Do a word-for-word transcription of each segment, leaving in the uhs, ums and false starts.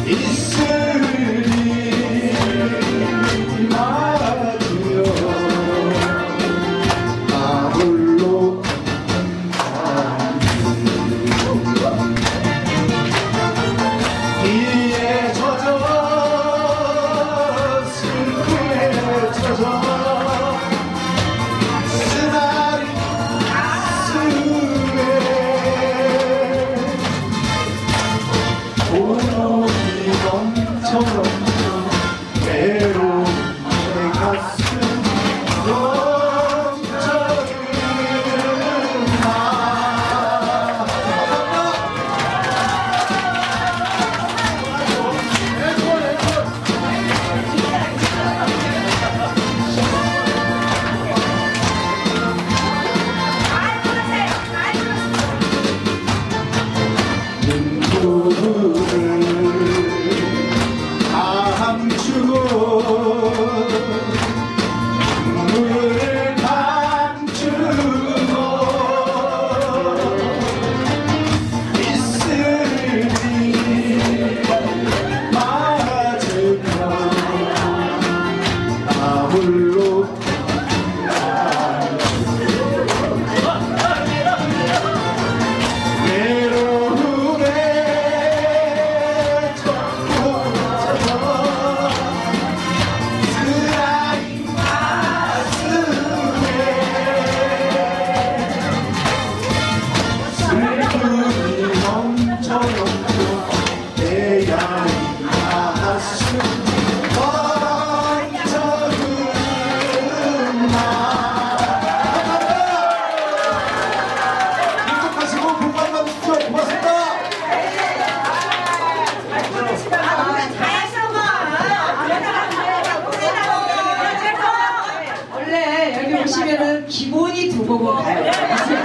오시면은 기본이 두 곡은 가요. 네,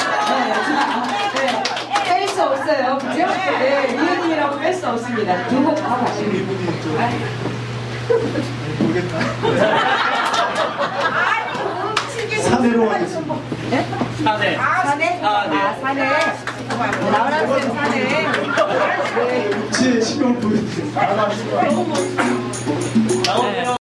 네. 뺄 수 없어요. 그죠? 네, 위원님이라고 뺄 수 없습니다. 두 곡 다 가시면 모르겠다. 사내로 하겠습니다. 네? 사내. 아, 사내? 아, 사내. 나오라 쌤 사내. 제 신경 보여주세요. 나오세요.